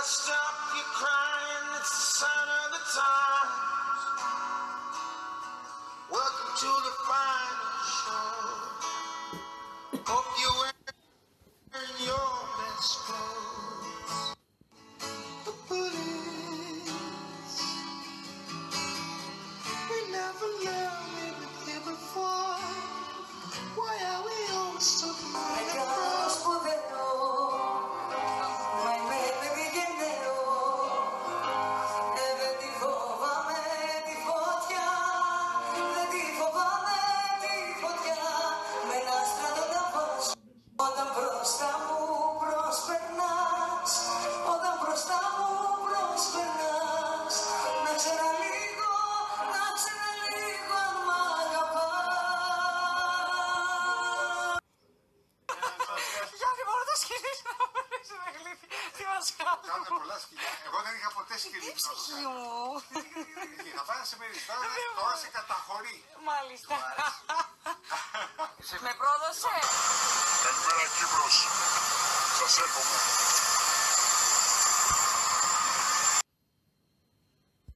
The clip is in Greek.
stop you crying, it's the sign of the times. Welcome to the final show. Hope you're wearing your best clothes. The police, we never knew we'd been here before. Why are we always talking about the cross? Κάνετε πολλά σκυλιά. Εγώ δεν είχα ποτέ σκυλί. Θα πάνε σε μερικά, τώρα σε καταχωρεί. Μάλιστα. Με πρόδωσε. Καλημέρα Κύπρος. Σας εύχομαι.